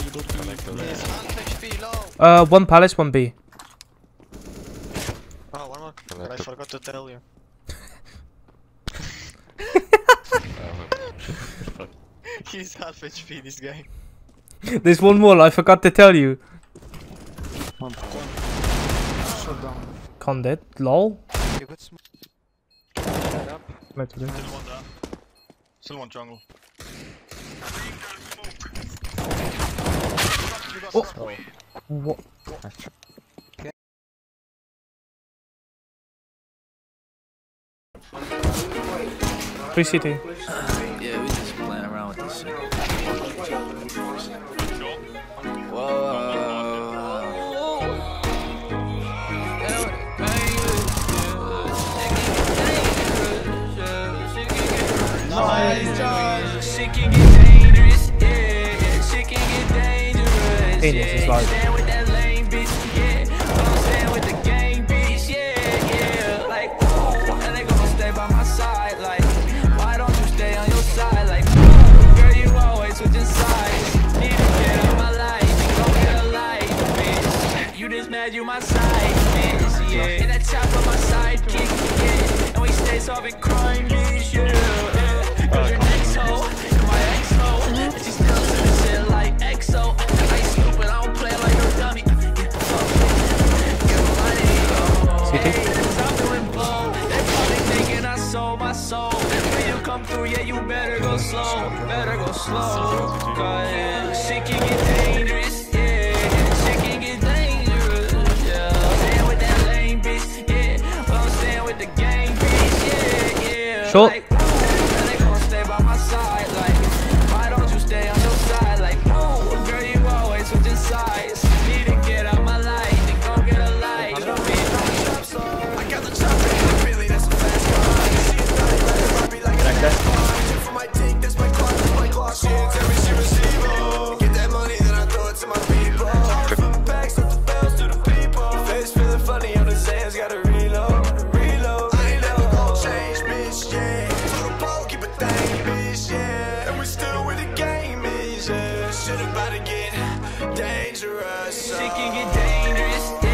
One palace, one B. Oh, one more. But I forgot to tell you. He's half HP, this guy. There's one more, I forgot to tell you. Shut down. Con dead. Lol. You got smoke. Still Still one down. Still one jungle. Oh. What? Faceit. Yeah, we just playing around with this shit. Whoa. Shit can get dangerous, yeah. Shit can get dangerous. Genius is like. Stand with that lame bitch, yeah. Don't stand with the gang bitch, yeah, yeah. Like, and they gonna stay by my side, like. Why don't you stay on your side, like? Girl, you always switching sides. Need to get out my life, go get a life, bitch. You just mad, you my side, bitch, yeah. And that chop on my sidekick, yeah. And we stay solving crime, bitch, yeah. Cause your next hoe, my ex-hoe, and she still doing shit like EXO. I ain't stupid, I don't play like no dummy. Get money, hey, stop doing blow. They probably thinking I sold my soul. When you come through, yeah, you better go slow. Better go slow. Cause yeah, shit can get dangerous, yeah. Shit can get dangerous, yeah. I'm staying with that lame bitch, yeah. But I'm staying with the gang bitch, yeah, yeah. Short. Like, stay by my side, like, why don't you stay on your side, like, oh, girl, you always switching sides, need to get out my life, then go get a light, I got the chopper, really, that's a fast car, you see it, I be like a for my dick, that's my clock, she didn't tell me she receive, get that money, then I throw it to my people, from the back, slip the bells to the people, face feeling funny on the sands, gotta reload, I ain't never gon' change, bitch, yeah. Yeah, and we still with the game is, yeah. Shit about to get dangerous. Shit can get dangerous.